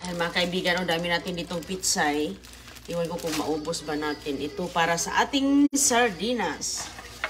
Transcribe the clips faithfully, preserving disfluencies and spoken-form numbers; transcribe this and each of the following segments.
Ay, mga kaibigan, ang dami natin ditong pitsay. Iwan ko kung maubos ba natin. Ito para sa ating sardinas.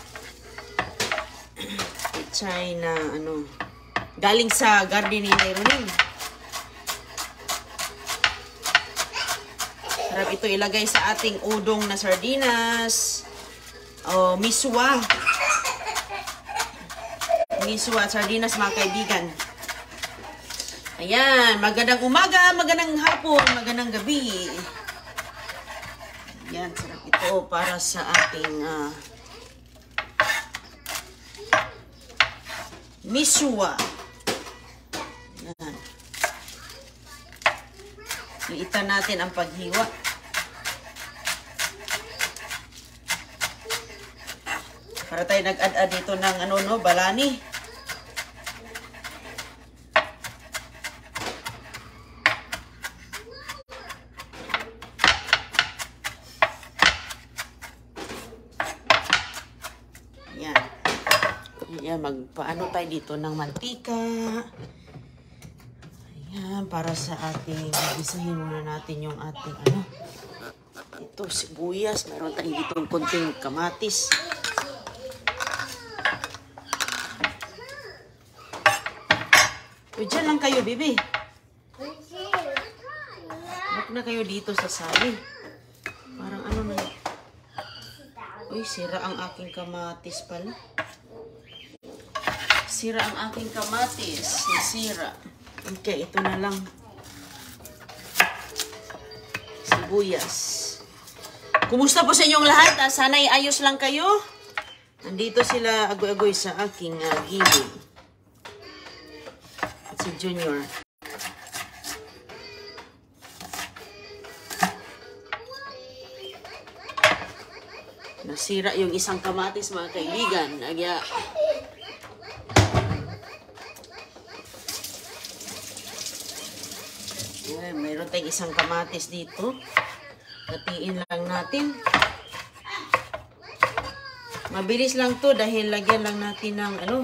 Pitsay na ano, galing sa garden ni Ronin. Sarap ito ilagay sa ating udong na sardinas. O, miswa. Miswa at sardinas, mga kaibigan. Ayan, magandang umaga, magandang hapon, magandang gabi. Ayan, sarap ito para sa ating uh, miswa. Ayan. Liitan natin ang paghiwa. Para tayo nag-add-add dito ng ano, no, balani. Yan. Yan, magpaano tayo dito ng mantika. Ayan, para sa ating, isahin muna natin yung ating ano. Ito, sibuyas. Meron tayong ditong konting kamatis. O, dyan lang kayo, bibi. Huwag na kayo dito sa sali. Parang ano na. Uy, sira ang aking kamatis pala. Sira ang aking kamatis. Sira. Okay, ito na lang. Sibuyas. Kumusta po sa inyong lahat? Ah, sana'y ayos lang kayo. Nandito sila agoy-agoy sa aking uh, gilid. Si Junior. Nasira yung isang kamatis, mga kaibigan. Agya. Ay, mayroon tayong isang kamatis dito. Hatiin lang natin. Mabilis lang to dahil lagyan lang natin ng ano.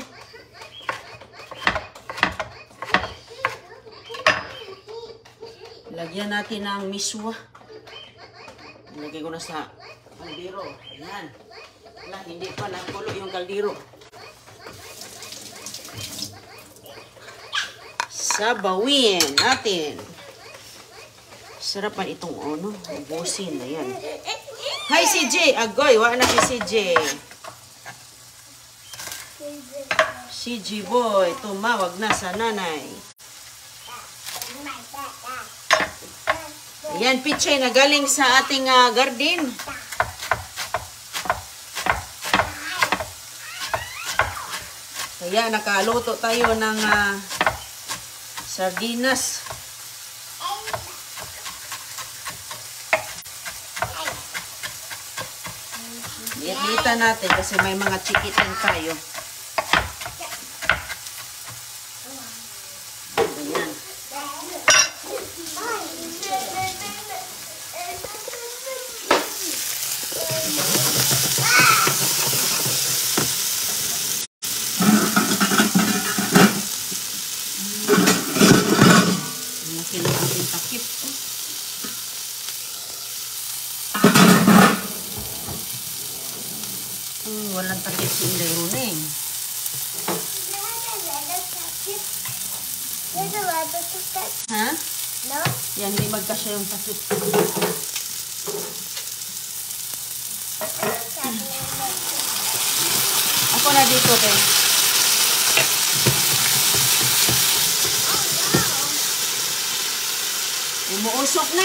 Lagyan natin ng miswa. Lagay ko na sa kaldero. Ayan. Wala, hindi pa nagkulo yung kaldero. Sabawin natin. Sarapan itong ano. Ubusin. Ayan. Hi, C J. Agoy. Wala na si C J. C J boy. Tumawag na sa nanay. Ayan, pichay na galing sa ating uh, garden. Kaya nakaluto tayo ng uh, sardinas. Liit-liitan natin kasi may mga chikitin tayo. Ayan. Laki ng ating takip. Hmm, walang takip si Inday Runeng. Ha? No? Yan, hindi magkasya yung takip. Ako na dito, te. Umuusok na.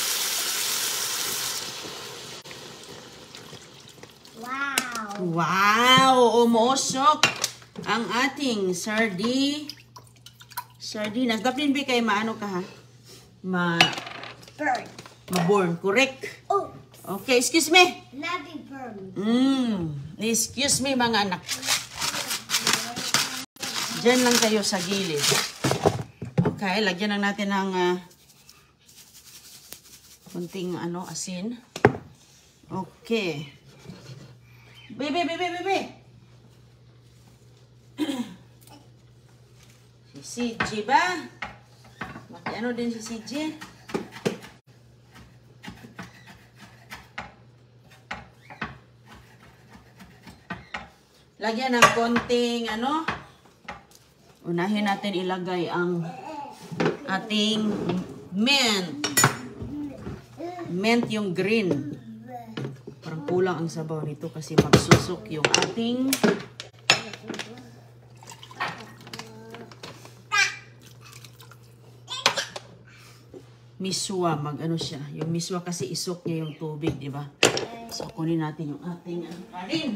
Wow. Wow! Umuusok ang ating sardi. Sardinas. Dapat din kay maano ka ha? Ma... Burn. Ma-burn. Correct? Oh. Okay, excuse me. Nothing burn. Mm. Excuse me, mga anak. Diyan lang kayo sa gilid. Okay, lagyan lang natin ng uh, kunting ano, asin. Okay. Bebe, bebe, bebe. Si G ba? Ano din si C J? Lagyan ng konting ano. Unahin natin ilagay ang ating mint. Mint yung green. Parang kulang ang sabaw nito kasi magsusok yung ating miswa. Mag ano siya. Yung miswa kasi isok niya yung tubig, di ba? So kunin natin yung ating ano, kanin.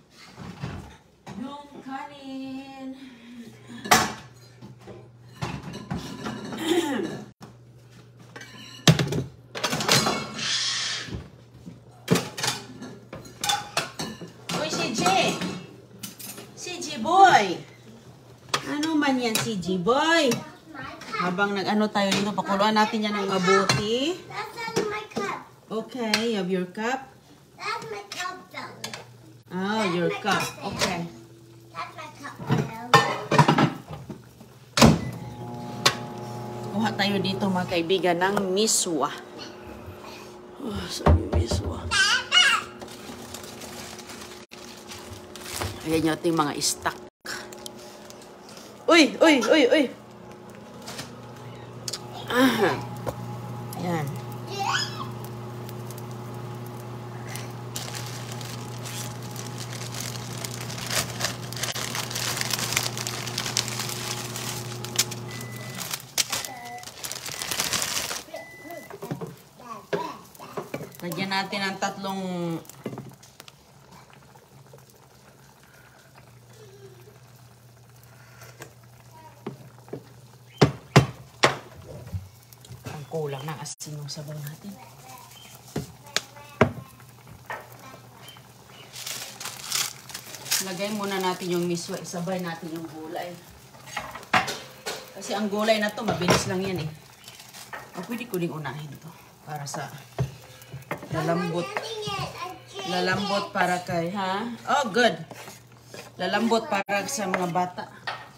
Yung kanin. Uy, C J! C J boy! Ano man yan, C J boy? Habang nag-ano tayo dito, pakuluan natin yan ng mabuti. That's not my cup. Okay, you have your cup. That's my cup, though. Ah, your cup. Okay. That's my cup, though. Kuha tayo dito mga kaibigan ng miswa. Oh, saan yung miswa? Ayan yung ating mga stock. Uy, uy, uy, uy. Ah. Ayan. Lagyan natin ang tatlong ang kulang ng asin yung sabaw natin. Lagay muna natin yung miswa, isabay natin yung gulay. Kasi ang gulay na to, mabilis lang yan eh. O, pwede ko ding unahin to para sa lalambot. Lalambot para kay, ha? Oh, good. Lalambot para sa mga bata.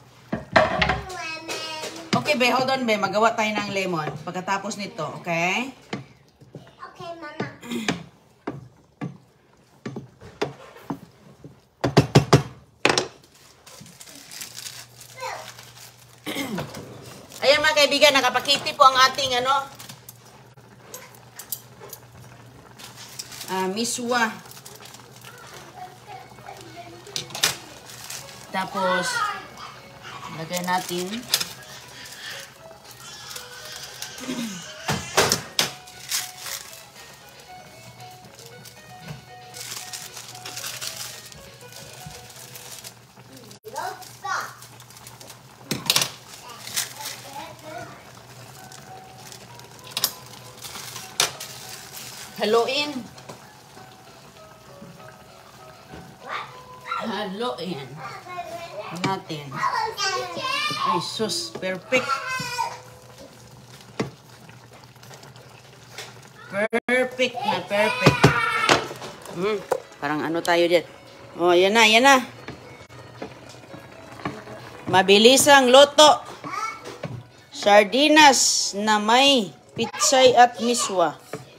Okay, be, hold on, be. Magawa tayo ng lemon. Pagkatapos nito, okay? Okay, Mama. Ayan mga kaibigan, nakapakiti po ang ating ano, uh, miswa. Tapos, lagay natin. Haluin. Haluin natin. Ay, sus. Perfect. Perfect na, perfect. Hmm, parang ano tayo dyan. Oh, yan na, yan na. Mabilisang luto. Sardinas na may pitsay at miswa.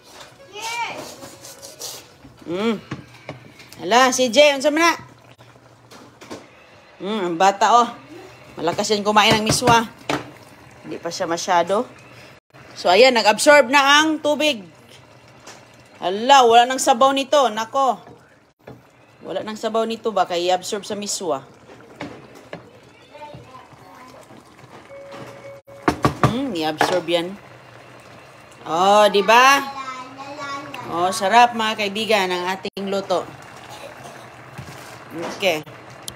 Hmm. Hala, si Jay, unsa man na? Hmm, ang bata oh. Malakas yan kumain ng miswa. Hindi pa siya masyado. So, ayan, nag-absorb na ang tubig. Hala, wala nang sabaw nito. Nako. Wala nang sabaw nito ba? Kaya i-absorb sa miswa. Hmm, i-absorb yan. Oh, di ba? Oh, sarap mga kaibigan ang ating luto. Okay.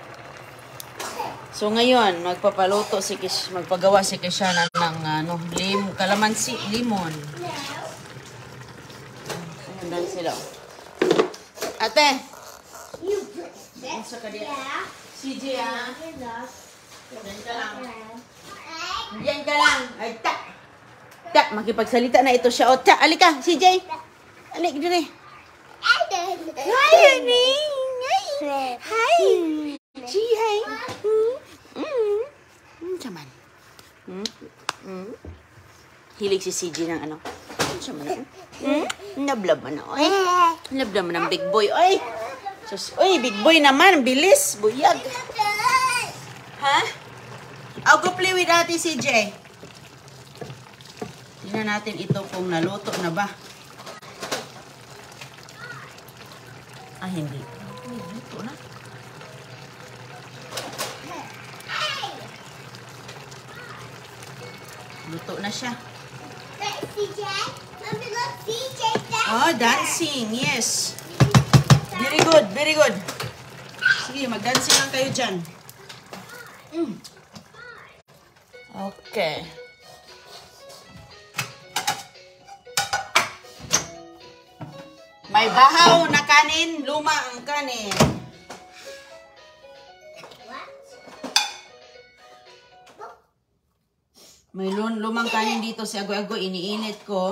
So ngayon, magpapaluto si Kish, magpagawa si Kishana ng ano, lim, kalamansi, limon. Ayan sila. Ate! Ano ka diya? C J ah. Diyan ka lang. Diyan ka lang. Ay, ta! Ta! Makipagsalita na ito siya. O, ta! Alika, C J! Alik, dire. Hi, honey! Hi! Hi! G, hi! Hmm? Hmm? Hmm, come on. Hmm? Hmm? Hilig si C J ng ano. Ano siya man? Hmm? Nablab man na. Ay, nablab man ng big boy. Ay, sus, uy, big boy naman. Bilis, buyag. Ha? I'll go play with Ate C J. Tingnan natin ito kung naluto na ba. Ah, hindi. Luto na. Luto na siya. C J, Mommy, look, C J dancing. Oh, dancing. Yes. Very good, very good. Sige, mag-dancing lang kayo dyan. Mm. Okay. May bahaw na kanin, luma ang kanin. What? May lumang kanin dito si Agoy Agoy, iniinit ko.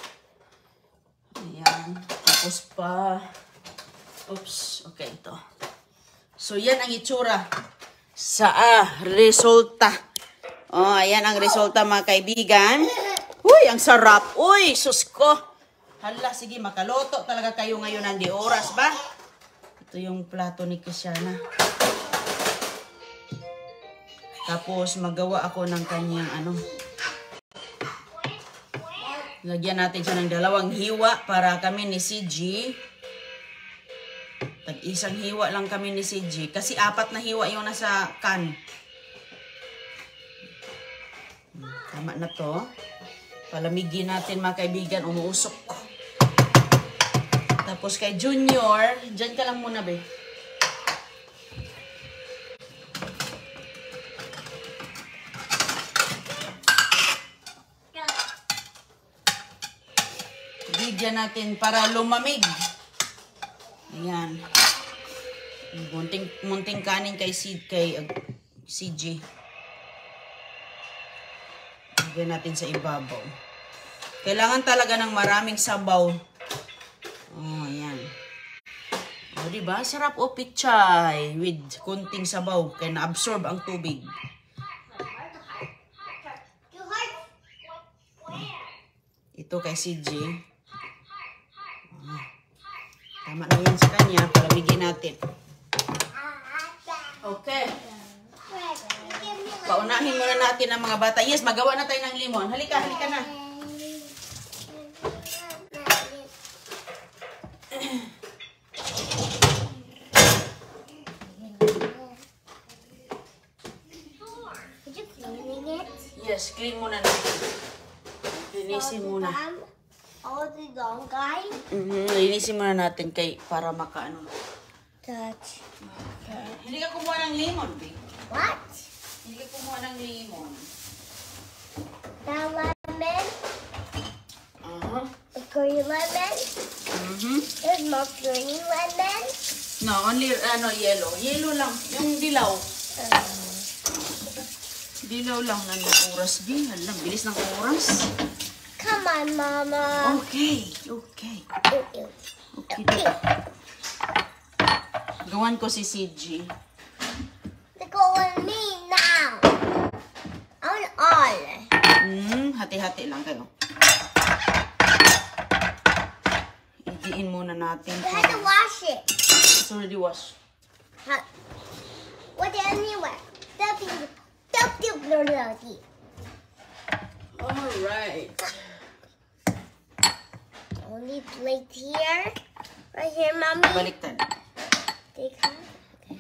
Ayan. Tapos pa. Oops. Okay, ito. So, yan ang itsura sa ah, resulta. Oh, ayan ang resulta mga kaibigan. Uy, ang sarap. Uy, sus ko. Hala, sige, makaloto talaga kayo ngayon ng di oras ba? Ito yung plato ni Kisyana. Tapos, magawa ako ng kanyang ano. Lagyan natin siya ng dalawang hiwa para kami ni C J. Tag-isang hiwa lang kami ni C J. Kasi apat na hiwa yung nasa can. Tama na to. Palamigin natin mga kaibigan. Umuusok. Tapos kay Junior, dyan ka lang muna, be. Bigyan natin para lumamig. Ayan. Munting, munting kanin kay, C, kay uh, C J. Bigyan natin sa ibabaw. Kailangan talaga ng maraming sabaw. Oh, ayan. O, diba? Sarap o pichay with kunting sabaw. Kaya na-absorb ang tubig. Ito kay C J. Oh, tama na yan sa kanya. Palamigin natin. Okay. Paunahin muna natin ang mga bata. Yes, magawa na tayo ng limon. Halika, halika na. Yes, clean muna natin. Linisin muna. All the long guy. Mm-hmm. Linisin muna natin kay para makaano. Touch. Okay. Hindi ka kumuha ng lemon, babe. What? Hindi ka kumuha ng lemon. The lemon. Uh-huh. The green lemon. Mm-hmm. There's more green lemon. No, only ano yellow. Yellow lang. Yung dilaw. Um, Dilaw lang na ng oras, B. Alam, bilis ng oras. come on, Mama. Okay. Okay. Ew, ew. Okay. Gawan ko si C J. Look at me now. I want all. Hmm, hati-hati lang kayo. Idiin muna natin. You had to wash it. It's already washed. Huh. What anywhere? Don't be, don't be bloody. Alright. Only plate here. Right here, Mommy. Baliktad. Take her. Okay.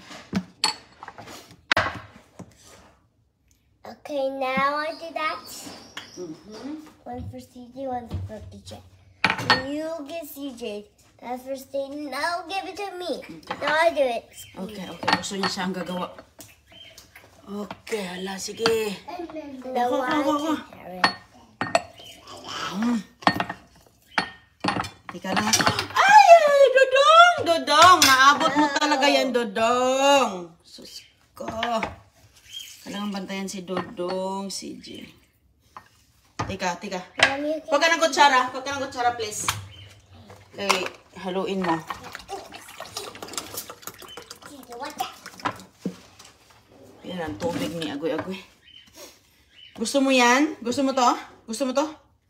Okay, now I do that. Mm-hmm. One for C J, one for D J. You give C J. That's for Satan. Now give it to me. Now I do it. Okay, okay. Gusto niya siya ang gagawa. Okay, hala, sige. The Ako, ako, ako. one carrot. Hmm. Tika lang. Ay, ay, Dodong! Dodong! Naabot mo talaga yan, Dodong. Sus ko. Kailangan bantayan si Dodong, C J. Tika, tika. Mommy, you Huwag ka ng kutsara. Huwag ka ng kutsara, please. Okay, haluin mo. C J, what that? Yan ang tubig ni Agoy Agoy. Gusto mo yan? Gusto mo to? Gusto mo to?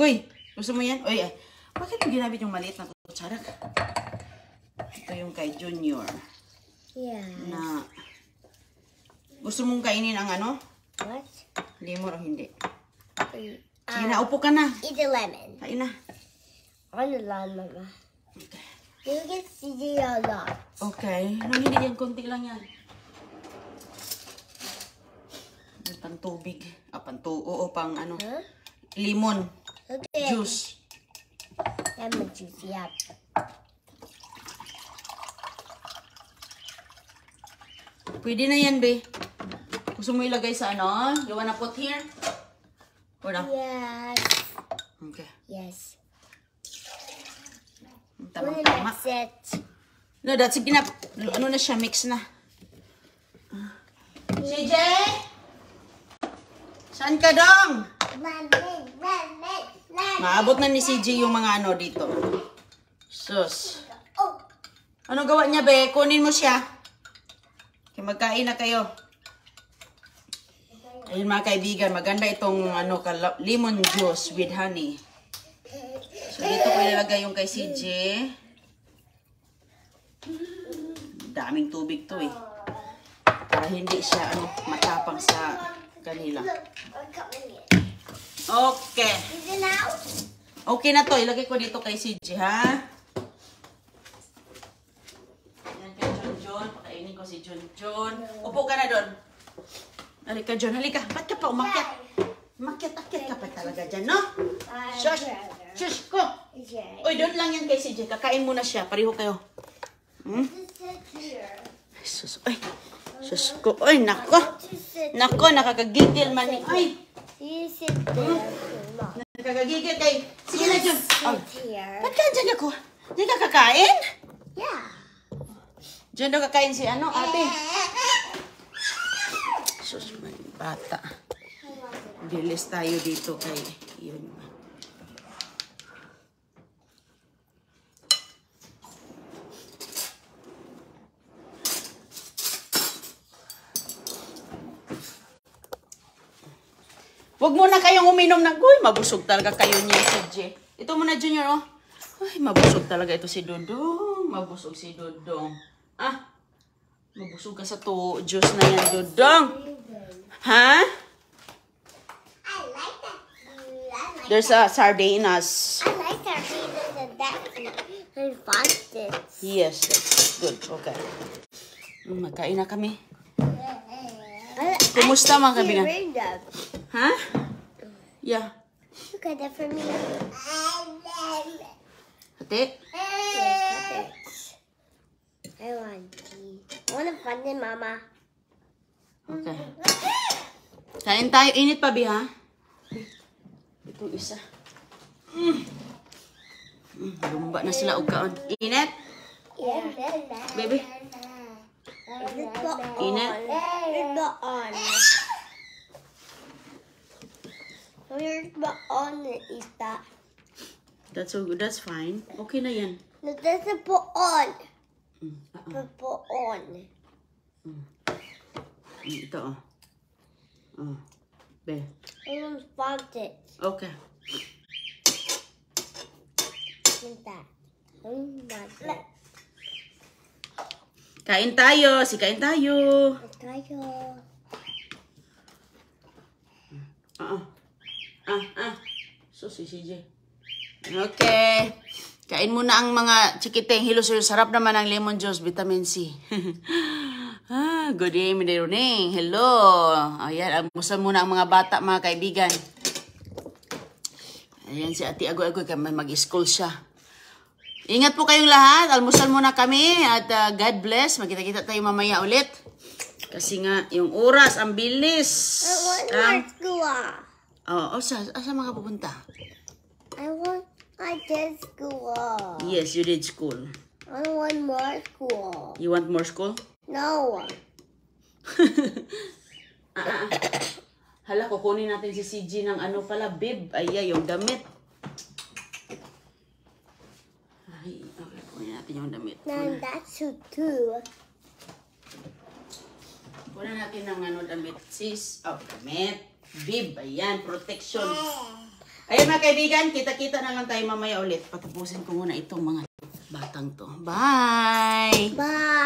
Goy, gusto mo yan? Oy, ay, bakit mo ginamit yung maliit na kutsara? Ito yung kay Junior. Yeah. Na, gusto mong kainin ang ano? What? Lemon o hindi? Um, Sige na, upo ka na. Eat the lemon. Kain na. On the lemon, Mama. You can see a lot. Okay. Ano, hindi yan. Kunti lang yan. Pantubig. Ah, pantu... Oo, pang ano. Huh? Lemon. Okay. Juice. Lemon juice, yeah. Pwede na yan, be. Gusto mo ilagay sa ano? You wanna put here? Or no? Yes. Okay. Yes. Tamang Wanna tama. mix it? No, that's sige na. Ano na siya? Mix na. C J? Saan ka dong? Lemon, lemon, lemon. Maabot na ni C J yung mga ano dito. Sus. Oh. Ano gawa niya, be? Kunin mo siya. Kaya magkain na kayo. Ayun mga kaibigan, maganda itong ano, lemon juice with honey. So dito ko ilalagay yung kay C J. Daming tubig to eh. Para hindi siya ano, matapang sa kanila. Okay. Is it now? Okay na to. Ilagay ko dito kay C J, ha? Yan kay John John. Pakainin ko si John John. Upo ka na doon. Halika, John. Halika. Ba't ka pa umakyat? Umakyat-akyat ka pa talaga dyan, no? Shush! Shush ko! Uy, doon lang yan kay C J. Kakain muna siya. Pareho kayo. Hmm? Sus, ay. Sus ko. Ay, nako. Nako, nakakagigil man ni. Ay! You sit there. Nakakagigil kay. Sige na, John. Oh. Sit here. Ba't ka dyan ako? Hindi ka kakain? Yeah. Diyan daw kakain si ano, ate. Sus, man, bata. Bilis tayo dito kay yun. Huwag muna kayong uminom ng... Uy, mabusog talaga kayo niya, si J. Ito muna, Junior, oh. Ay, mabusog talaga ito si Dodong. Mabusog si Dodong. Ah, mabusog ka sa to juice na yan, Dodong. Ha? I like that. I like There's a sardinas. I like sardinas and that and fastest. Yes, that's good. Okay. Mm, magkain na kami. Kumusta mga kaibigan? Ha? Yeah. Look at that for me. Ate? I want tea. I want to find it, Mama. Okay. Kain tayo. Init pa, Bi, ha? Ito isa. Mm. Mm, lumba na sila og kaon. Init? Yeah. Baby? Init? Where's the on? Where's the on is that? That's so good. That's fine. Okay na yan. No, that's a put on. Mm, uh-uh. Put put on. Mm, ito, oh. Oh. Be. I want to find it. Okay. Like that. I want that. Kain tayo. Si kain tayo. Tayo. Ah, ah. Ah, ah. So, si C J. Okay. Kain muna ang mga chikiting hilos. Sarap naman ang lemon juice, vitamin C. Ah, good evening, morning. Hello. Ayan, almusal muna ang mga bata, mga kaibigan. Ayan si Ate Agoy-Agoy, mag-school siya. Ingat po kayong lahat. Almusal muna kami at uh, God bless. Magkita-kita tayo mamaya ulit. Kasi nga, yung oras, ang bilis. I want Ah, more school. oh, oh, sa, asa mga pupunta? I want. I did school. Yes, you did school. I want more school. You want more school? No. ah, ah, ah. Hala, kukunin natin si C G ng ano pala, bib. Ay, ay, yung damit. Ay, okay, kukunin natin yung damit. Now that's so too. Kunin natin ng ano damit, sis. Oh, damit. Bib, ayan, protection. Ayun mga kaibigan, kita-kita na lang tayo mamaya ulit. Patapusin ko muna itong mga batang to. Bye! Bye.